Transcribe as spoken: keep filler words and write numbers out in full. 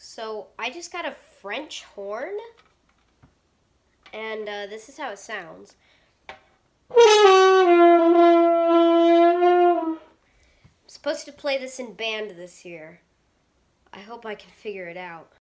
So I just got a French horn, and uh, this is how it sounds. I'm supposed to play this in band this year. I hope I can figure it out.